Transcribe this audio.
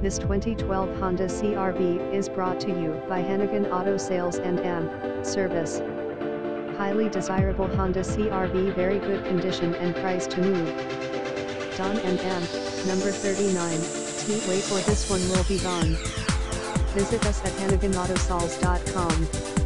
This 2012 Honda CR-V is brought to you by Hanigan Auto Sales and Service. Highly desirable Honda CR-V, very good condition and price to move. Don and M, number 39, wait for this one will be gone. Visit us at HaniganAutoSales.com.